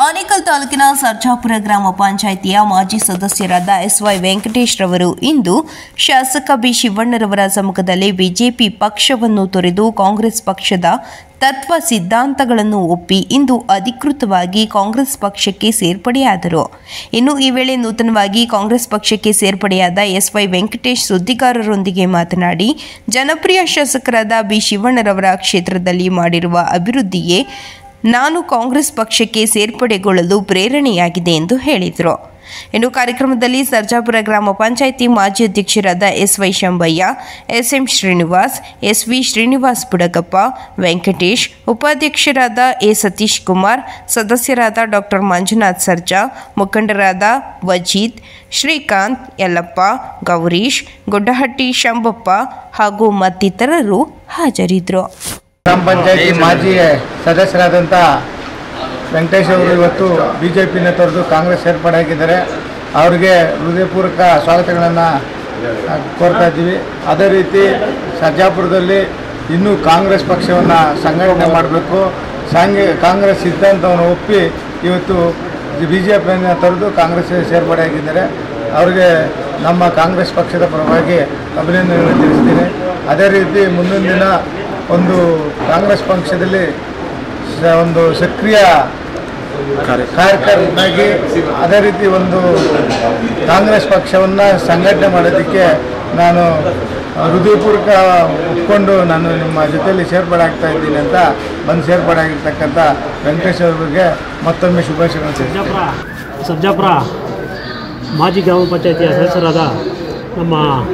ಆನೇಕಲ್ ತಾಲೂಕಿನ ಸರ್ಜಾಪುರ ಗ್ರಾಮ ಪಂಚಾಯಿತಿಯ ಮಾಜಿ ಸದಸ್ಯರಾದ ಎಸ್ವೈ ವೆಂಕಟೇಶ್ ರವರು ಇಂದು ಶಾಸಕ ಬಿ ಶಿವಣ್ಣರವರ ಸಮ್ಮುಖದಲ್ಲಿ ಬಿಜೆಪಿ ಪಕ್ಷವನ್ನು ತೊರೆದು ಕಾಂಗ್ರೆಸ್ ಪಕ್ಷದ ತತ್ವ ಸಿದ್ಧಾಂತಗಳನ್ನು ಒಪ್ಪಿ ಇಂದು ಅಧಿಕೃತವಾಗಿ ಕಾಂಗ್ರೆಸ್ ಪಕ್ಷಕ್ಕೆ ಸೇರ್ಪಡೆಯಾದರು. ಇನ್ನು ಈ ವೇಳೆ ನೂತನವಾಗಿ ಕಾಂಗ್ರೆಸ್ ಪಕ್ಷಕ್ಕೆ ಸೇರ್ಪಡೆಯಾದ ಎಸ್ವೈ ವೆಂಕಟೇಶ್ ಸುದ್ದಿಗಾರರೊಂದಿಗೆ ಮಾತನಾಡಿ, ಜನಪ್ರಿಯ ಶಾಸಕರಾದ ಬಿ ಶಿವಣ್ಣರವರ ಕ್ಷೇತ್ರದಲ್ಲಿ ಮಾಡಿರುವ ಅಭಿವೃದ್ಧಿಯೇ ನಾನು ಕಾಂಗ್ರೆಸ್ ಪಕ್ಷಕ್ಕೆ ಸೇರ್ಪಡೆಗೊಳ್ಳಲು ಪ್ರೇರಣೆಯಾಗಿದೆ ಎಂದು ಹೇಳಿದರು. ಇನ್ನು ಕಾರ್ಯಕ್ರಮದಲ್ಲಿ ಸರ್ಜಾಪುರ ಗ್ರಾಮ ಪಂಚಾಯಿತಿ ಮಾಜಿ ಅಧ್ಯಕ್ಷರಾದ SY Shambayya, SM Srinivas, SV Srinivas Budagappa, Venkatesh, ಉಪಾಧ್ಯಕ್ಷರಾದ ಎ ಸತೀಶ್ ಕುಮಾರ್, ಸದಸ್ಯರಾದ ಡಾಕ್ಟರ್ ಮಂಜುನಾಥ್ ಸರ್ಜಾ, ಮುಖಂಡರಾದ ವಜೀದ್, ಶ್ರೀಕಾಂತ್, ಯಲ್ಲಪ್ಪ, ಗೌರೀಶ್, ಗುಡ್ಡಹಟ್ಟಿ ಶಂಬಪ್ಪ ಹಾಗೂ ಮತ್ತಿತರರು ಹಾಜರಿದ್ದರು. ಗ್ರಾಮ ಪಂಚಾಯತಿ ಮಾಜಿ ಸದಸ್ಯರಾದಂಥ ವೆಂಕಟೇಶ್ ಅವರು ಇವತ್ತು ಬಿಜೆಪಿನ ತೊರೆದು ಕಾಂಗ್ರೆಸ್ ಸೇರ್ಪಡೆಯಾಗಿದ್ದಾರೆ. ಅವರಿಗೆ ಹೃದಯಪೂರ್ವಕ ಸ್ವಾಗತಗಳನ್ನು ಕೋರ್ತಾ ಇದ್ದೀವಿ. ಅದೇ ರೀತಿ ಸರ್ಜಾಪುರದಲ್ಲಿ ಇನ್ನೂ ಕಾಂಗ್ರೆಸ್ ಪಕ್ಷವನ್ನು ಸಂಘಟನೆ ಮಾಡಬೇಕು, ಕಾಂಗ್ರೆಸ್ ಸಿದ್ಧಾಂತವನ್ನು ಒಪ್ಪಿ ಇವತ್ತು ಬಿಜೆಪಿಯನ್ನು ತೊರೆದು ಕಾಂಗ್ರೆಸ್ ಸೇರ್ಪಡೆಯಾಗಿದ್ದಾರೆ. ಅವರಿಗೆ ನಮ್ಮ ಕಾಂಗ್ರೆಸ್ ಪಕ್ಷದ ಪರವಾಗಿ ಅಭಿನಂದನೆಗಳನ್ನು ತಿಳಿಸ್ತೀನಿ. ಅದೇ ರೀತಿ ಮುಂದಿನ ದಿನ ಒಂದು ಕಾಂಗ್ರೆಸ್ ಪಕ್ಷದಲ್ಲಿ ಒಂದು ಸಕ್ರಿಯ ಕಾರ್ಯಕರ್ತನಾಗಿ ಅದೇ ರೀತಿ ಒಂದು ಕಾಂಗ್ರೆಸ್ ಪಕ್ಷವನ್ನು ಸಂಘಟನೆ ಮಾಡೋದಕ್ಕೆ ನಾನು ಹೃದಯಪೂರ್ವಕ ಒಪ್ಕೊಂಡು ನಾನು ನಿಮ್ಮ ಜೊತೆಯಲ್ಲಿ ಸೇರ್ಪಡೆ ಆಗ್ತಾ ಇದ್ದೀನಿ ಅಂತ ಬಂದು ಸೇರ್ಪಡೆ ಆಗಿರ್ತಕ್ಕಂಥ ವೆಂಕಟೇಶ್ ಅವರಿಗೆ ಮತ್ತೊಮ್ಮೆ ಶುಭಾಶಯಗಳು. ಸರ್ಜಾಪುರ ಮಾಜಿ ಗ್ರಾಮ ಪಂಚಾಯಿತಿಯ ಸದಸ್ಯರಾದ ನಮ್ಮ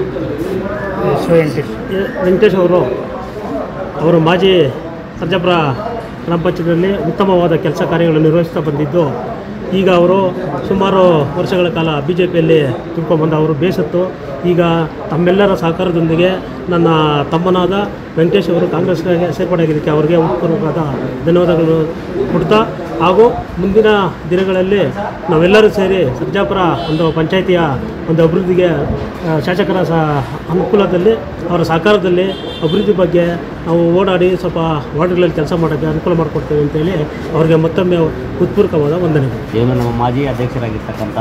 ವೆಂಕಟೇಶ್ ಅವರು ಮಾಜಿ ಸರ್ಜಾಪುರ ಗ್ರಾಮ ಪಂಚಾಯತಿಯಲ್ಲಿ ಉತ್ತಮವಾದ ಕೆಲಸ ಕಾರ್ಯಗಳನ್ನು ನಿರ್ವಹಿಸ್ತಾ ಬಂದಿದ್ದು, ಈಗ ಅವರು ಸುಮಾರು ವರ್ಷಗಳ ಕಾಲ ಬಿ ಜೆ ಪಿಯಲ್ಲಿ ತುಂಬ್ಕೊಂಡ್ಬಂದು ಅವರು ಬೇಸತ್ತು ಈಗ ತಮ್ಮೆಲ್ಲರ ಸಹಕಾರದೊಂದಿಗೆ ನನ್ನ ತಮ್ಮನಾದ ವೆಂಕಟೇಶ್ ಅವರು ಕಾಂಗ್ರೆಸ್ಗೆ ಸೇರ್ಪಡೆಯಾಗಿದ್ದಕ್ಕೆ ಅವರಿಗೆ ಉತ್ಪೂರ್ವಕವಾದ ಧನ್ಯವಾದಗಳು ಕೊಡ್ತಾ, ಹಾಗೂ ಮುಂದಿನ ದಿನಗಳಲ್ಲಿ ನಾವೆಲ್ಲರೂ ಸೇರಿ ಸರ್ಜಾಪುರ ಒಂದು ಪಂಚಾಯಿತಿಯ ಒಂದು ಅಭಿವೃದ್ಧಿಗೆ ಶಾಸಕರ ಅನುಕೂಲದಲ್ಲಿ ಅವರ ಸಹಕಾರದಲ್ಲಿ ಅಭಿವೃದ್ಧಿ ಬಗ್ಗೆ ನಾವು ಓಡಾಡಿ ಸ್ವಲ್ಪ ವಾರ್ಡ್ಗಳಲ್ಲಿ ಕೆಲಸ ಮಾಡೋಕ್ಕೆ ಅನುಕೂಲ ಮಾಡಿಕೊಡ್ತೇವೆ ಅಂತೇಳಿ ಅವರಿಗೆ ಮತ್ತೊಮ್ಮೆ ಉತ್ಪೂರ್ವಕವಾದ ವಂದನೆಗಳು. ಏನು ನಮ್ಮ ಮಾಜಿ ಅಧ್ಯಕ್ಷರಾಗಿರ್ತಕ್ಕಂಥ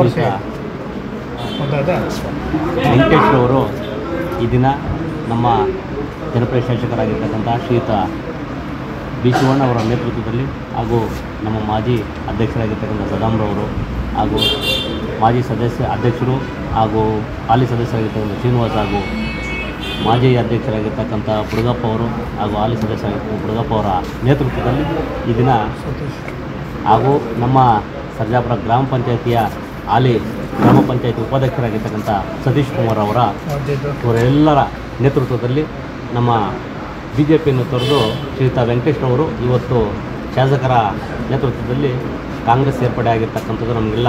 ವೆಂಕಟೇಶ್ ಅವರು ಈ ದಿನ ನಮ್ಮ ಜನಪ್ರಿಯ ಶಾಸಕರಾಗಿರ್ತಕ್ಕಂಥ ಶ್ರೀಯುತ ಬಿ ಶಿವಣ್ಣ ಅವರ ನೇತೃತ್ವದಲ್ಲಿ ಹಾಗೂ ನಮ್ಮ ಮಾಜಿ ಅಧ್ಯಕ್ಷರಾಗಿರ್ತಕ್ಕಂಥ ಸದಾಮ್ರವರು ಹಾಗೂ ಮಾಜಿ ಅಧ್ಯಕ್ಷರು ಹಾಗೂ ಹಾಲಿ ಸದಸ್ಯರಾಗಿರ್ತಕ್ಕಂಥ ಶ್ರೀನಿವಾಸ್ ಹಾಗೂ ಮಾಜಿ ಅಧ್ಯಕ್ಷರಾಗಿರ್ತಕ್ಕಂಥ ಬುಡಗಪ್ಪ ಅವರು ಹಾಗೂ ಹಾಲಿ ಸದಸ್ಯರಾಗಿರ್ತಕ್ಕಂಥ ಬುಡಗಪ್ಪ ಅವರ ನೇತೃತ್ವದಲ್ಲಿ ಈ ದಿನ ಹಾಗೂ ನಮ್ಮ ಸರ್ಜಾಪುರ ಗ್ರಾಮ ಪಂಚಾಯಿತಿಯ ಹಾಲಿ ಗ್ರಾಮ ಪಂಚಾಯಿತಿ ಉಪಾಧ್ಯಕ್ಷರಾಗಿರ್ತಕ್ಕಂಥ ಸತೀಶ್ ಕುಮಾರ್ ಅವರೆಲ್ಲರ ನೇತೃತ್ವದಲ್ಲಿ ನಮ್ಮ ಬಿ ಜೆ ಪಿಯನ್ನು ತೊರೆದು ಶ್ರೀಯುತ ವೆಂಕಟೇಶ್ರವರು ಇವತ್ತು ಶಾಸಕರ ನೇತೃತ್ವದಲ್ಲಿ ಕಾಂಗ್ರೆಸ್ ಸೇರ್ಪಡೆ ಆಗಿರ್ತಕ್ಕಂಥದ್ದು ನಮಗೆಲ್ಲ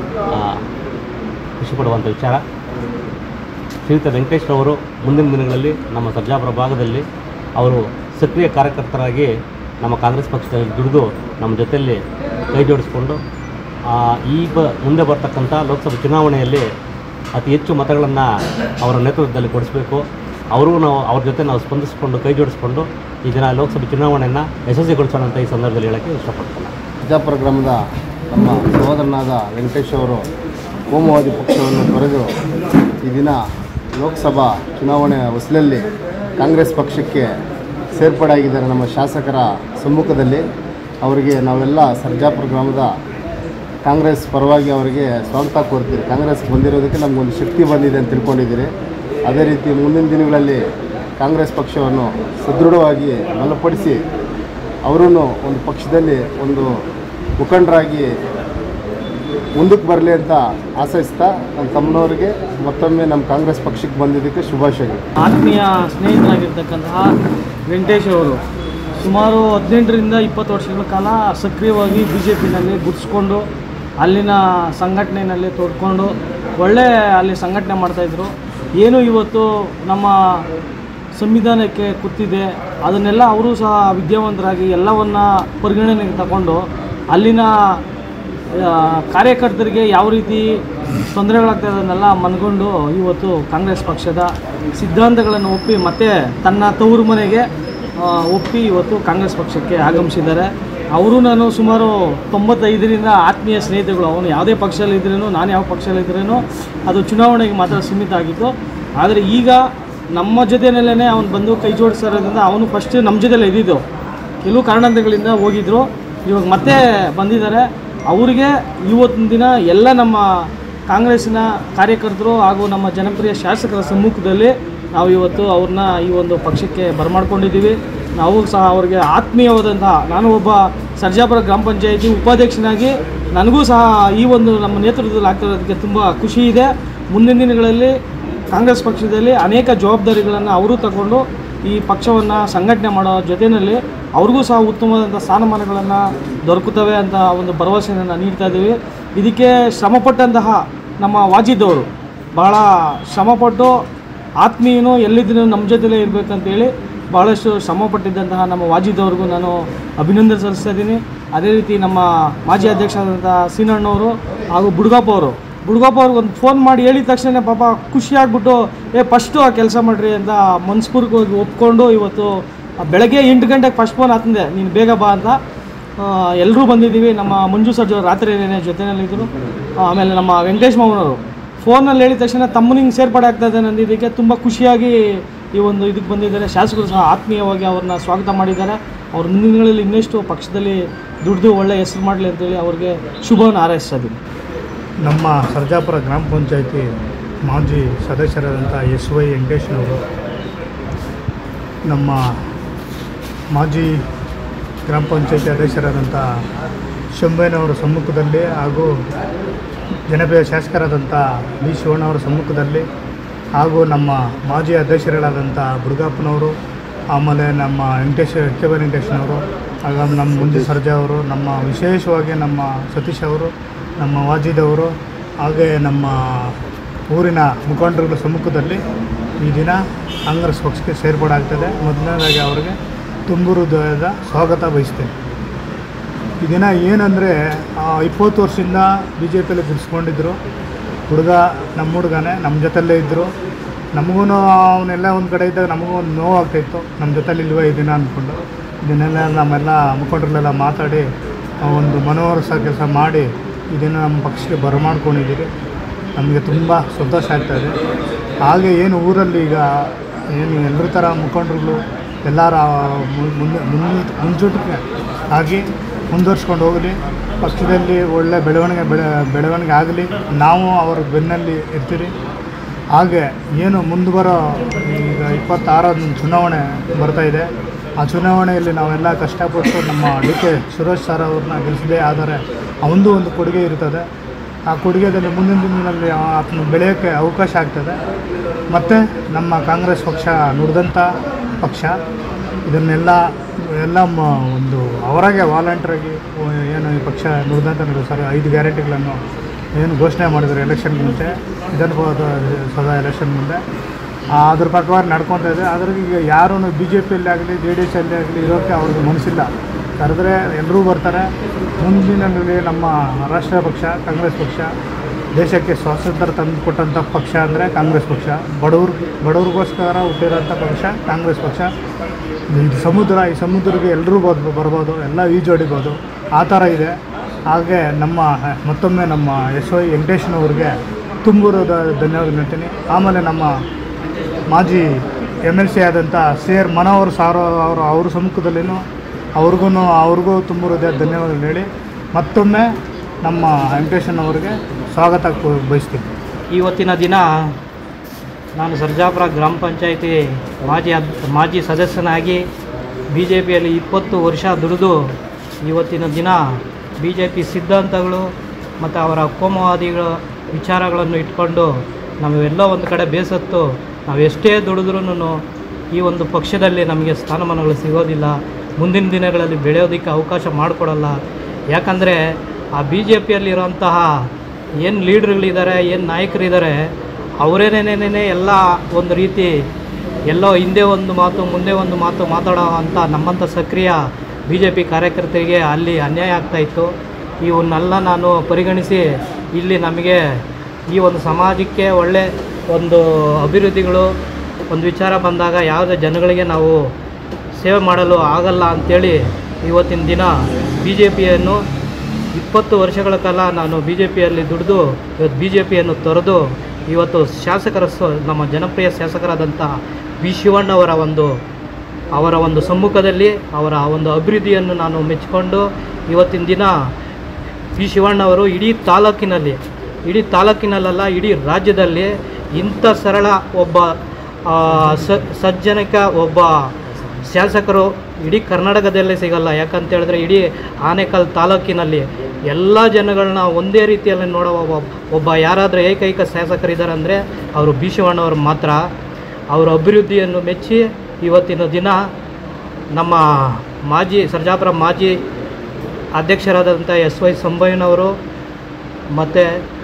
ಖುಷಿಪಡುವಂಥ ವಿಚಾರ. ಶ್ರೀಯುತ ವೆಂಕಟೇಶ್ರವರು ಮುಂದಿನ ದಿನಗಳಲ್ಲಿ ನಮ್ಮ ಸರ್ಜಾಪುರ ಭಾಗದಲ್ಲಿ ಅವರು ಸಕ್ರಿಯ ಕಾರ್ಯಕರ್ತರಾಗಿ ನಮ್ಮ ಕಾಂಗ್ರೆಸ್ ಪಕ್ಷದಲ್ಲಿ ದುಡಿದು ನಮ್ಮ ಜೊತೆಯಲ್ಲಿ ಕೈ ಜೋಡಿಸ್ಕೊಂಡು ಮುಂದೆ ಬರ್ತಕ್ಕಂಥ ಲೋಕಸಭಾ ಚುನಾವಣೆಯಲ್ಲಿ ಅತಿ ಹೆಚ್ಚು ಮತಗಳನ್ನು ಅವರ ನೇತೃತ್ವದಲ್ಲಿ ಕೊಡಿಸಬೇಕು. ಅವ್ರ ಜೊತೆ ನಾವು ಸ್ಪಂದಿಸಿಕೊಂಡು ಕೈ ಜೋಡಿಸ್ಕೊಂಡು ಈ ದಿನ ಲೋಕಸಭೆ ಚುನಾವಣೆಯನ್ನು ಯಶಸ್ವಿಗೊಳಿಸೋಣ ಅಂತ ಈ ಸಂದರ್ಭದಲ್ಲಿ ಹೇಳೋಕ್ಕೆ ಇಷ್ಟಪಡ್ತೇನೆ. ಸರ್ಜಾಪುರ ಗ್ರಾಮದ ನಮ್ಮ ಸಹೋದರನಾದ ವೆಂಕಟೇಶ್ ಅವರು ಕೋಮುವಾದಿ ಪಕ್ಷವನ್ನು ತೊರೆದು ಈ ದಿನ ಲೋಕಸಭಾ ಚುನಾವಣೆ ಹೊಸಲಲ್ಲಿ ಕಾಂಗ್ರೆಸ್ ಪಕ್ಷಕ್ಕೆ ಸೇರ್ಪಡೆಯಾಗಿದ್ದಾರೆ. ನಮ್ಮ ಶಾಸಕರ ಸಮ್ಮುಖದಲ್ಲಿ ಅವರಿಗೆ ನಾವೆಲ್ಲ ಸರ್ಜಾಪುರ ಗ್ರಾಮದ ಕಾಂಗ್ರೆಸ್ ಪರವಾಗಿ ಅವರಿಗೆ ಸ್ವಾಗತ ಕೋರ್ತೀವಿ. ಕಾಂಗ್ರೆಸ್ ಬಂದಿರೋದಕ್ಕೆ ನಮಗೊಂದು ಶಕ್ತಿ ಬಂದಿದೆ ಅಂತ ತಿಳ್ಕೊಂಡಿದ್ದೀರಿ. ಅದೇ ರೀತಿ ಮುಂದಿನ ದಿನಗಳಲ್ಲಿ ಕಾಂಗ್ರೆಸ್ ಪಕ್ಷವನ್ನು ಸದೃಢವಾಗಿ ಬಲಪಡಿಸಿ ಅವರೂ ಒಂದು ಪಕ್ಷದಲ್ಲಿ ಒಂದು ಮುಖಂಡರಾಗಿ ಮುಂದಕ್ಕೆ ಬರಲಿ ಅಂತ ಆಶಯಿಸ್ತಾ ನನ್ನ ತಮ್ಮನವರಿಗೆ ಮತ್ತೊಮ್ಮೆ ನಮ್ಮ ಕಾಂಗ್ರೆಸ್ ಪಕ್ಷಕ್ಕೆ ಬಂದಿದ್ದಕ್ಕೆ ಶುಭಾಶಯಗಳು. ಆತ್ಮೀಯ ಸ್ನೇಹಿತರಾಗಿರ್ತಕ್ಕಂತಹ ವೆಂಕಟೇಶ್ ಅವರು ಸುಮಾರು 18ರಿಂದ 20 ವರ್ಷಗಳ ಕಾಲ ಸಕ್ರಿಯವಾಗಿ ಬಿ ಜೆ ಪಿನಲ್ಲಿ ಗುರ್ಸ್ಕೊಂಡು ಅಲ್ಲಿನ ಸಂಘಟನೆಯಲ್ಲಿ ತೊಡ್ಕೊಂಡು ಒಳ್ಳೆ ಅಲ್ಲಿ ಸಂಘಟನೆ ಮಾಡ್ತಾಯಿದ್ರು. ಏನು ಇವತ್ತು ನಮ್ಮ ಸಂವಿಧಾನಕ್ಕೆ ಕೂತಿದೆ ಅದನ್ನೆಲ್ಲ ಅವರು ಸಹ ವಿದ್ಯಾವಂತರಾಗಿ ಎಲ್ಲವನ್ನು ಪರಿಗಣನೆಗೆ ತಗೊಂಡು ಅಲ್ಲಿನ ಕಾರ್ಯಕರ್ತರಿಗೆ ಯಾವ ರೀತಿ ತೊಂದರೆಗಳಾಗ್ತದೆ ಅದನ್ನೆಲ್ಲ ಮನಗೊಂಡು ಇವತ್ತು ಕಾಂಗ್ರೆಸ್ ಪಕ್ಷದ ಸಿದ್ಧಾಂತಗಳನ್ನು ಒಪ್ಪಿ ಮತ್ತೆ ತನ್ನ ತವರು ಮನೆಗೆ ಒಪ್ಪಿ ಇವತ್ತು ಕಾಂಗ್ರೆಸ್ ಪಕ್ಷಕ್ಕೆ ಆಗಮಿಸಿದ್ದಾರೆ. ಅವರು ನಾನು ಸುಮಾರು 95ರಿಂದ ಆತ್ಮೀಯ ಸ್ನೇಹಿತರುಗಳು. ಅವನು ಯಾವುದೇ ಪಕ್ಷದಲ್ಲಿದ್ರೂ ನಾನು ಯಾವ ಪಕ್ಷದಲ್ಲಿದ್ರೂ ಅದು ಚುನಾವಣೆಗೆ ಮಾತ್ರ ಸೀಮಿತ ಆಗಿತ್ತು. ಆದರೆ ಈಗ ನಮ್ಮ ಜೊತೆಯಲ್ಲೇ ಅವನು ಬಂದು ಕೈ ಜೋಡಿಸಿರೋದ್ರಿಂದ ಅವನು ಫಸ್ಟ್ ನಮ್ಮ ಜೊತೆಲೇ ಇದ್ದಿದ್ದು, ಕೆಲವು ಕಾರಣಾಂತರಗಳಿಂದ ಹೋಗಿದ್ದರು, ಇವಾಗ ಮತ್ತೆ ಬಂದಿದ್ದಾರೆ. ಅವರಿಗೆ ಇವತ್ತಿನ ದಿನ ಎಲ್ಲ ನಮ್ಮ ಕಾಂಗ್ರೆಸ್ಸಿನ ಕಾರ್ಯಕರ್ತರು ಹಾಗೂ ನಮ್ಮ ಜನಪ್ರಿಯ ಶಾಸಕರ ಸಮ್ಮುಖದಲ್ಲಿ ನಾವು ಇವತ್ತು ಅವ್ರನ್ನ ಈ ಒಂದು ಪಕ್ಷಕ್ಕೆ ಬರಮಾಡ್ಕೊಂಡಿದ್ದೀವಿ. ನಾವು ಸಹ ಅವ್ರಿಗೆ ಆತ್ಮೀಯವಾದಂತಹ, ನಾನು ಒಬ್ಬ ಸರ್ಜಾಪುರ ಗ್ರಾಮ ಪಂಚಾಯಿತಿ ಉಪಾಧ್ಯಕ್ಷನಾಗಿ ನನಗೂ ಸಹ ಈ ಒಂದು ನಮ್ಮ ನೇತೃತ್ವದಲ್ಲಿ ಆಗ್ತಿರೋದಕ್ಕೆ ತುಂಬ ಖುಷಿ ಇದೆ. ಮುಂದಿನ ದಿನಗಳಲ್ಲಿ ಕಾಂಗ್ರೆಸ್ ಪಕ್ಷದಲ್ಲಿ ಅನೇಕ ಜವಾಬ್ದಾರಿಗಳನ್ನು ಅವರು ತಗೊಂಡು ಈ ಪಕ್ಷವನ್ನು ಸಂಘಟನೆ ಮಾಡೋ ಜೊತೆಯಲ್ಲಿ ಅವ್ರಿಗೂ ಸಹ ಉತ್ತಮವಾದಂಥ ಸ್ಥಾನಮಾನಗಳನ್ನು ದೊರಕುತ್ತವೆ ಅಂತ ಒಂದು ಭರವಸೆಯನ್ನು ನೀಡ್ತಾ ಇದ್ದೀವಿ. ಇದಕ್ಕೆ ಶ್ರಮಪಟ್ಟಂತಹ ನಮ್ಮ ವಾಜಿದ್ ಅವರು ಭಾಳ ಶ್ರಮಪಟ್ಟು ಆತ್ಮೀಯನು ಎಲ್ಲಿದ್ದೂ ನಮ್ಮ ಜೊತೆಲೇ ಇರಬೇಕಂತೇಳಿ ಭಾಳಷ್ಟು ಶ್ರಮಪಟ್ಟಿದ್ದಂತಹ ನಮ್ಮ ವಾಜಿದ್ ಅವ್ರಿಗೂ ನಾನು ಅಭಿನಂದನೆ ಸಲ್ಲಿಸ್ತಾ ಇದ್ದೀನಿ. ಅದೇ ರೀತಿ ನಮ್ಮ ಮಾಜಿ ಅಧ್ಯಕ್ಷರಾದಂಥ ಸೀನಣ್ಣವರು ಹಾಗೂ ಬುಡ್ಗಪ್ಪ ಅವ್ರಿಗೆ ಒಂದು ಫೋನ್ ಮಾಡಿ ಹೇಳಿದ ತಕ್ಷಣ ಪಾಪ ಖುಷಿಯಾಗ್ಬಿಟ್ಟು ಫಸ್ಟು ಆ ಕೆಲಸ ಮಾಡಿರಿ ಅಂತ ಮನಸ್ಪೂರ್ವಕವಾಗಿ ಒಪ್ಕೊಂಡು ಇವತ್ತು ಬೆಳಗ್ಗೆ 8 ಗಂಟೆಗೆ ಫಸ್ಟ್ ಫೋನ್ ಆಗ್ತದೆ, ನೀನು ಬೇಗ ಬಾ ಅಂತ. ಎಲ್ಲರೂ ಬಂದಿದ್ದೀವಿ. ನಮ್ಮ ಮಂಜು ಸರ್ಜು ರಾತ್ರಿ ಜೊತೆಯಲ್ಲಿದ್ದರು. ಆಮೇಲೆ ನಮ್ಮ ವೆಂಕಟೇಶ್ ಮಾವನವರು ಫೋನಲ್ಲಿ ಹೇಳಿದ ತಕ್ಷಣ ತಮ್ಮನಿಗೆ ಸೇರ್ಪಡೆ ಆಗ್ತಾಯಿದೆ ನಂದಿದ್ದಕ್ಕೆ ತುಂಬ ಖುಷಿಯಾಗಿ ಈ ಒಂದು ಇದಕ್ಕೆ ಬಂದಿದ್ದಾರೆ. ಶಾಸಕರು ಸಹ ಆತ್ಮೀಯವಾಗಿ ಅವ್ರನ್ನ ಸ್ವಾಗತ ಮಾಡಿದ್ದಾರೆ. ಅವ್ರ ಮುಂದಿನ ದಿನಗಳಲ್ಲಿ ಇನ್ನೆಷ್ಟು ಪಕ್ಷದಲ್ಲಿ ದುಡಿದು ಒಳ್ಳೆಯ ಹೆಸರು ಮಾಡಲಿ ಅಂತೇಳಿ ಅವ್ರಿಗೆ ಶುಭವನ್ನು ಹಾರೈಸ್ತಾ ಇದ್ದೀನಿ. ನಮ್ಮ ಸರ್ಜಾಪುರ ಗ್ರಾಮ ಪಂಚಾಯಿತಿ ಮಾಜಿ ಸದಸ್ಯರಾದಂಥ SY ವೆಂಕಟೇಶ್ನವರು, ನಮ್ಮ ಮಾಜಿ ಗ್ರಾಮ ಪಂಚಾಯಿತಿ ಅಧ್ಯಕ್ಷರಾದಂಥ ಶಂಭಯ್ಯನವರ ಸಮ್ಮುಖದಲ್ಲಿ ಹಾಗೂ ಜನಪ್ರಿಯ ಶಾಸಕರಾದಂಥ B ಶಿವಣ್ಣವರ ಸಮ್ಮುಖದಲ್ಲಿ ಹಾಗೂ ನಮ್ಮ ಮಾಜಿ ಅಧ್ಯಕ್ಷರುಗಳಾದಂಥ ಬುಡ್ಗಪ್ಪನವರು, ಆಮೇಲೆ ನಮ್ಮ ವೆಂಕಟೇಶ್ನವರು, ಹಾಗೂ ನಮ್ಮ ಮುಂದೆ ಸರ್ಜಾ ಅವರು, ನಮ್ಮ ವಿಶೇಷವಾಗಿ ನಮ್ಮ ಸತೀಶ್ ಅವರು, ನಮ್ಮ ವಾಜಿದ್ ಅವರು, ಹಾಗೆ ನಮ್ಮ ಊರಿನ ಮುಖಂಡರುಗಳ ಸಮ್ಮುಖದಲ್ಲಿ ಈ ದಿನ ಕಾಂಗ್ರೆಸ್ ಪಕ್ಷಕ್ಕೆ ಸೇರ್ಪಡೆ ಆಗ್ತದೆ. ಮೊದಲನೇದಾಗಿ ಅವರಿಗೆ ತುಂಬು ಹೃದಯದ ಸ್ವಾಗತ ಬಯಸ್ತೇನೆ. ಈ ದಿನ ಏನಂದರೆ 20 ವರ್ಷದಿಂದ BJPಯಲ್ಲಿ ಗುರುಸ್ಕೊಂಡಿದ್ದರು ನಮ್ಮ ಹುಡುಗನೇ ನಮ್ಮ ಜೊತೆಯಲ್ಲೇ ಇದ್ದರು. ನಮಗೂ ಅವನ್ನೆಲ್ಲ ಒಂದು ಕಡೆ ಇದ್ದಾಗ ನಮಗೂ ಒಂದು ನೋವಾಗ್ತಾಯಿತ್ತು, ನಮ್ಮ ಜೊತೆಲಿ ಇಲ್ವೇ ಈ ದಿನ ಅಂದ್ಕೊಂಡು. ಇದನ್ನೆಲ್ಲ ನಮ್ಮೆಲ್ಲ ಮುಖಂಡರಲ್ಲೆಲ್ಲ ಮಾತಾಡಿ ಒಂದು ಮನೋರಸ ಕೆಲಸ ಮಾಡಿ ಇದನ್ನು ನಮ್ಮ ಪಕ್ಷಕ್ಕೆ ಬರಮಾಡ್ಕೊಂಡಿದ್ದೀರಿ. ನಮಗೆ ತುಂಬ ಸಂತೋಷ ಆಗ್ತಾಯಿದೆ. ಹಾಗೆ ಏನು ಊರಲ್ಲಿ ಈಗ ಏನು ಎಲ್ಲರ ಥರ ಮುಖಂಡರುಗಳು ಎಲ್ಲರ ಮುಂಚೂಣಿಕೆ ಆಗಿ ಮುಂದುವರ್ಸ್ಕೊಂಡು ಹೋಗಲಿ, ಪಕ್ಷದಲ್ಲಿ ಒಳ್ಳೆ ಬೆಳವಣಿಗೆ ಆಗಲಿ, ನಾವು ಅವರ ಬೆನ್ನಲ್ಲಿ ಇರ್ತೀರಿ. ಹಾಗೆ ಏನು ಮುಂದೆ ಬರೋ ಈಗ 26 ಚುನಾವಣೆ ಬರ್ತಾಯಿದೆ. ಆ ಚುನಾವಣೆಯಲ್ಲಿ ನಾವೆಲ್ಲ ಕಷ್ಟಪಟ್ಟು ನಮ್ಮ DK ಸುರೇಶ್ ಸರ್ ಅವ್ರನ್ನ ಗೆಲ್ಲಿಸದೇ ಆದರೆ ಅವನದು ಒಂದು ಕೊಡುಗೆ ಇರ್ತದೆ. ಆ ಕೊಡುಗೆಯಲ್ಲಿ ಮುಂದಿನ ದಿನಗಳಲ್ಲಿ ಆತನ ಬೆಳೆಯೋಕ್ಕೆ ಅವಕಾಶ ಆಗ್ತದೆ. ಮತ್ತು ನಮ್ಮ ಕಾಂಗ್ರೆಸ್ ಪಕ್ಷ ನುಡಿದಂಥ ಪಕ್ಷ ಇದನ್ನೆಲ್ಲ ಒಂದು ಅವರಾಗೆ ವಾಲಂಟ್ರಾಗಿ ಏನು ಈ ಪಕ್ಷ ನುಡಿದಂಥ ಸರ್ 5 ಗ್ಯಾರಂಟಿಗಳನ್ನು ಏನು ಘೋಷಣೆ ಮಾಡಿದ್ರು ಎಲೆಕ್ಷನ್ ಮುಂಚೆ, ವಿಧಾನಸಭಾ ಎಲೆಕ್ಷನ್ ಮುಂದೆ, ಅದ್ರ ಪ್ರಕಾರ ನಡ್ಕೊತಾ ಇದೆ. ಅದ್ರಿಗೆ ಈಗ ಯಾರೂ BJPಯಲ್ಲಿ ಆಗಲಿ JDS ಅಲ್ಲಿ ಆಗಲಿ ಇರೋಕ್ಕೆ ಅವ್ರಿಗೆ ಮನಸ್ಸಿಲ್ಲ. ಕರೆದ್ರೆ ಎಲ್ಲರೂ ಬರ್ತಾರೆ. ಮುಂದಿನಲ್ಲಿ ನಮ್ಮ ರಾಷ್ಟ್ರೀಯ ಪಕ್ಷ ಕಾಂಗ್ರೆಸ್ ಪಕ್ಷ, ದೇಶಕ್ಕೆ ಸ್ವಾತಂತ್ರ್ಯ ತಂದು ಕೊಟ್ಟಂಥ ಪಕ್ಷ ಅಂದರೆ ಕಾಂಗ್ರೆಸ್ ಪಕ್ಷ, ಬಡವ್ರಿಗೋಸ್ಕರ ಹುಟ್ಟಿರೋಂಥ ಪಕ್ಷ ಕಾಂಗ್ರೆಸ್ ಪಕ್ಷ. ಇದು ಈ ಸಮುದ್ರಕ್ಕೆ ಎಲ್ಲರೂ ಬರ್ಬೋದು, ಎಲ್ಲ ಈಜೊಡಿಬೋದು, ಆ ಥರ ಇದೆ. ಹಾಗೆ ಮತ್ತೊಮ್ಮೆ ನಮ್ಮ SY ವೆಂಕಟೇಶ್ನವ್ರಿಗೆ ತುಂಬೂರದ ಧನ್ಯವಾದ ಹೇಳ್ತೀನಿ. ಆಮೇಲೆ ನಮ್ಮ ಮಾಜಿ MLC ಆದಂಥ CR ಮನೋಹರ್ ಸಾರ್ ಅವ್ರ ಸಮ್ಮುಖದಲ್ಲಿನೂ ಅವ್ರಿಗೂ ತುಂಬೂರದ ಧನ್ಯವಾದ ಹೇಳಿ ಮತ್ತೊಮ್ಮೆ ನಮ್ಮ ವೆಂಕಟೇಶನವರಿಗೆ ಸ್ವಾಗತ ಬಯಸ್ತೀನಿ. ಇವತ್ತಿನ ದಿನ ನಾನು ಸರ್ಜಾಪುರ ಗ್ರಾಮ ಪಂಚಾಯಿತಿ ಮಾಜಿ ಸದಸ್ಯನಾಗಿ BJPಯಲ್ಲಿ 20 ವರ್ಷ ದುಡಿದು ಇವತ್ತಿನ ದಿನ BJP ಸಿದ್ಧಾಂತಗಳು ಮತ್ತು ಅವರ ಕೋಮುವಾದಿಗಳ ವಿಚಾರಗಳನ್ನು ಇಟ್ಕೊಂಡು ನಾವೆಲ್ಲ ಒಂದು ಕಡೆ ಬೇಸತ್ತು ನಾವು ಎಷ್ಟೇ ದುಡಿದ್ರೂ ಈ ಒಂದು ಪಕ್ಷದಲ್ಲಿ ನಮಗೆ ಸ್ಥಾನಮಾನಗಳು ಸಿಗೋದಿಲ್ಲ, ಮುಂದಿನ ದಿನಗಳಲ್ಲಿ ಬೆಳೆಯೋದಕ್ಕೆ ಅವಕಾಶ ಮಾಡಿಕೊಡಲ್ಲ. ಯಾಕಂದರೆ ಆ BJPಯಲ್ಲಿರೋಂತಹ ಏನು ಲೀಡ್ರುಗಳಿದ್ದಾರೆ, ಏನು ನಾಯಕರಿದ್ದಾರೆ, ಅವರೇನೇನೇನೇ ಎಲ್ಲ ಒಂದು ರೀತಿ ಎಲ್ಲೋ ಹಿಂದೆ ಒಂದು ಮಾತು ಮುಂದೆ ಒಂದು ಮಾತು ಮಾತಾಡೋ ಅಂಥ ನಮ್ಮಂಥ ಸಕ್ರಿಯ BJP ಕಾರ್ಯಕರ್ತರಿಗೆ ಅಲ್ಲಿ ಅನ್ಯಾಯ ಆಗ್ತಾಯಿತ್ತು. ಇವನ್ನೆಲ್ಲ ನಾನು ಪರಿಗಣಿಸಿ ಇಲ್ಲಿ ನಮಗೆ ಈ ಒಂದು ಸಮಾಜಕ್ಕೆ ಒಳ್ಳೆ ಒಂದು ಅಭಿವೃದ್ಧಿಗಳು ಒಂದು ವಿಚಾರ ಬಂದಾಗ ಯಾವುದೇ ಜನಗಳಿಗೆ ನಾವು ಸೇವೆ ಮಾಡಲು ಆಗಲ್ಲ ಅಂಥೇಳಿ ಇವತ್ತಿನ ದಿನ ಬಿ ಜೆ ಪಿಯನ್ನು 20 ವರ್ಷಗಳ ಕಾಲ ನಾನು ಬಿ ಜೆ ಪಿಯಲ್ಲಿ ದುಡಿದು ಇವತ್ತು ಬಿ ಜೆ ಪಿಯನ್ನು ತೊರೆದು ಇವತ್ತು ನಮ್ಮ ಜನಪ್ರಿಯ ಶಾಸಕರಾದಂಥ ಬಿ ಶಿವಣ್ಣವರ ಒಂದು ಸಮ್ಮುಖದಲ್ಲಿ ಅವರ ಒಂದು ಅಭಿವೃದ್ಧಿಯನ್ನು ನಾನು ಮೆಚ್ಚಿಕೊಂಡು ಇವತ್ತಿನ ದಿನ ಬಿ ಶಿವಣ್ಣವರು ಇಡೀ ತಾಲೂಕಿನಲ್ಲ ಇಡೀ ರಾಜ್ಯದಲ್ಲಿ ಇಂಥ ಸರಳ ಒಬ್ಬ ಸಜ್ಜನಿಕ ಒಬ್ಬ ಶಾಸಕರು ಇಡೀ ಕರ್ನಾಟಕದಲ್ಲೇ ಸಿಗಲ್ಲ. ಯಾಕಂತೇಳಿದ್ರೆ ಇಡೀ ಆನೇಕಲ್ ತಾಲೂಕಿನಲ್ಲಿ ಎಲ್ಲ ಜನಗಳನ್ನ ಒಂದೇ ರೀತಿಯಲ್ಲಿ ನೋಡುವ ಒಬ್ಬ ಯಾರಾದರೂ ಏಕೈಕ ಶಾಸಕರಿದ್ದಾರೆ ಅಂದರೆ ಅವರು ಬಿ ಶಿವಣ್ಣವರು ಮಾತ್ರ. ಅವರ ಅಭಿವೃದ್ಧಿಯನ್ನು ಮೆಚ್ಚಿ ಇವತ್ತಿನ ದಿನ ನಮ್ಮ ಸರ್ಜಾಪುರ ಮಾಜಿ ಅಧ್ಯಕ್ಷರಾದಂಥ SY ಸಂಭಯ್ಯನವರು ಮತ್ತು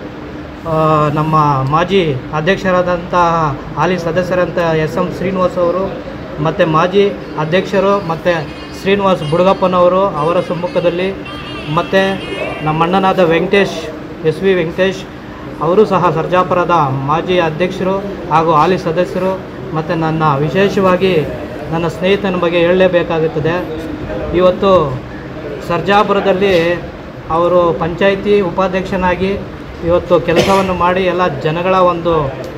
ನಮ್ಮ ಮಾಜಿ ಅಧ್ಯಕ್ಷರಾದಂಥ ಹಾಲಿ ಸದಸ್ಯರಂಥ SM ಶ್ರೀನಿವಾಸ್ ಅವರು ಮತ್ತು ಮಾಜಿ ಅಧ್ಯಕ್ಷರು ಮತ್ತು ಶ್ರೀನಿವಾಸ್ ಬುಡಗಪ್ಪನವರು ಅವರ ಸಮ್ಮುಖದಲ್ಲಿ ಮತ್ತು ನಮ್ಮ ಅಣ್ಣನಾದ SV ವೆಂಕಟೇಶ್ ಅವರು ಸಹ ಸರ್ಜಾಪುರದ ಮಾಜಿ ಅಧ್ಯಕ್ಷರು ಹಾಗೂ ಹಾಲಿ ಸದಸ್ಯರು. ಮತ್ತು ವಿಶೇಷವಾಗಿ ನನ್ನ ಸ್ನೇಹಿತನ ಬಗ್ಗೆ ಹೇಳಲೇಬೇಕಾಗುತ್ತದೆ. ಇವತ್ತು ಸರ್ಜಾಪುರದಲ್ಲಿ ಅವರು ಪಂಚಾಯಿತಿ ಉಪಾಧ್ಯಕ್ಷನಾಗಿ ಇವತ್ತು ಕೆಲಸವನ್ನು ಮಾಡಿ ಎಲ್ಲ ಜನಗಳ ಒಂದು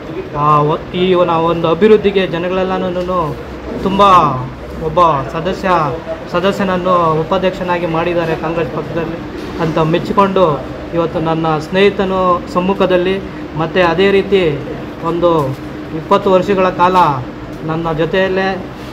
ಅಭಿವೃದ್ಧಿಗೆ ಜನಗಳೆಲ್ಲನೂ ತುಂಬ ಒಬ್ಬ ಸದಸ್ಯನನ್ನು ಉಪಾಧ್ಯಕ್ಷನಾಗಿ ಮಾಡಿದ್ದಾರೆ ಕಾಂಗ್ರೆಸ್ ಪಕ್ಷದಲ್ಲಿ ಅಂತ ಮೆಚ್ಚಿಕೊಂಡು ಇವತ್ತು ನನ್ನ ಸ್ನೇಹಿತನು ಸಮ್ಮುಖದಲ್ಲಿ ಮತ್ತು ಅದೇ ರೀತಿ ಒಂದು 20 ವರ್ಷಗಳ ಕಾಲ ನನ್ನ ಜೊತೆಯಲ್ಲೇ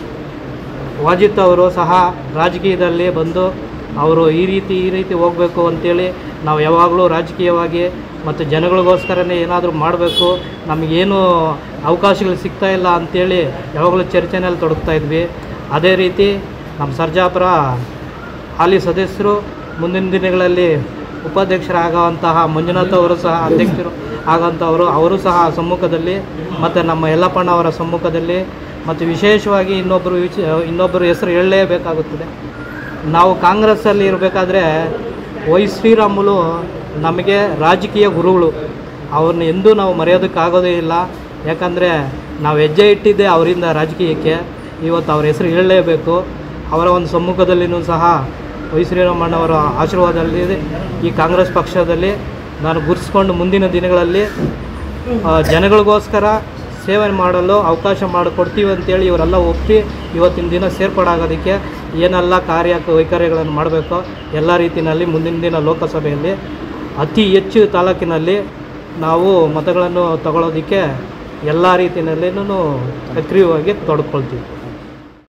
ವಾಜಿತ್ ಅವರು ಸಹ ರಾಜಕೀಯದಲ್ಲಿ ಬಂದು ಅವರು ಈ ರೀತಿ ಹೋಗಬೇಕು ಅಂತೇಳಿ ನಾವು ಯಾವಾಗಲೂ ರಾಜಕೀಯವಾಗಿ ಮತ್ತು ಜನಗಳಿಗೋಸ್ಕರನೇ ಏನಾದರೂ ಮಾಡಬೇಕು, ನಮಗೇನು ಅವಕಾಶಗಳು ಸಿಗ್ತಾಯಿಲ್ಲ ಅಂಥೇಳಿ ಯಾವಾಗಲೂ ಚರ್ಚೆನಲ್ಲಿ ತೊಡಗ್ತಾ ಇದ್ವಿ. ಅದೇ ರೀತಿ ನಮ್ಮ ಸರ್ಜಾಪುರ ಹಾಲಿ ಸದಸ್ಯರು ಮುಂದಿನ ದಿನಗಳಲ್ಲಿ ಉಪಾಧ್ಯಕ್ಷರಾಗುವಂತಹ ಮಂಜುನಾಥ್ ಅವರು ಸಹ ಅಧ್ಯಕ್ಷರು ಆಗೋಂಥವರು, ಅವರು ಸಹ ಸಮ್ಮುಖದಲ್ಲಿ ಮತ್ತು ನಮ್ಮ ಯಲ್ಲಪ್ಪಣ್ಣವರ ಸಮ್ಮುಖದಲ್ಲಿ ಮತ್ತು ವಿಶೇಷವಾಗಿ ಇನ್ನೊಬ್ಬರು ಹೆಸರು ಹೇಳಲೇಬೇಕಾಗುತ್ತದೆ. ನಾವು ಕಾಂಗ್ರೆಸ್ಸಲ್ಲಿ ಇರಬೇಕಾದ್ರೆ ವೈ ಶ್ರೀರಾಮುಲು ನಮಗೆ ರಾಜಕೀಯ ಗುರುಗಳು, ಅವ್ರನ್ನ ಎಂದೂ ನಾವು ಮರೆಯೋದಕ್ಕಾಗೋದೇ ಇಲ್ಲ. ಯಾಕಂದರೆ ನಾವು ಹೆಜ್ಜೆ ಇಟ್ಟಿದ್ದೆ ಅವರಿಂದ ರಾಜಕೀಯಕ್ಕೆ. ಇವತ್ತು ಅವ್ರ ಹೆಸರು ಹೇಳಲೇಬೇಕು. ಅವರ ಒಂದು ಸಮ್ಮುಖದಲ್ಲಿಯೂ ಸಹ ವೈ ಶ್ರೀರಾಮಣ್ಣವರ ಆಶೀರ್ವಾದದಲ್ಲಿ ಈ ಕಾಂಗ್ರೆಸ್ ಪಕ್ಷದಲ್ಲಿ ನಾನು ಗುರುತಿಸ್ಕೊಂಡು ಮುಂದಿನ ದಿನಗಳಲ್ಲಿ ಜನಗಳಿಗೋಸ್ಕರ ಸೇವೆ ಮಾಡಲು ಅವಕಾಶ ಮಾಡಿಕೊಡ್ತೀವಿ ಅಂತೇಳಿ ಇವರೆಲ್ಲ ಒಪ್ಪಿ ಇವತ್ತಿನ ದಿನ ಸೇರ್ಪಡಾಗೋದಕ್ಕೆ ಏನೆಲ್ಲ ವೈಖರಿಗಳನ್ನು ಮಾಡಬೇಕೋ ಎಲ್ಲ ರೀತಿಯಲ್ಲಿ ಮುಂದಿನ ದಿನ ಲೋಕಸಭೆಯಲ್ಲಿ ಅತಿ ಹೆಚ್ಚು ತಾಲೂಕಿನಲ್ಲಿ ನಾವು ಮತಗಳನ್ನು ತಗೊಳ್ಳೋದಕ್ಕೆ ಎಲ್ಲ ರೀತಿಯಲ್ಲಿನೂ ಸಕ್ರಿಯವಾಗಿ ತೊಡ್ಕೊಳ್ತೀವಿ.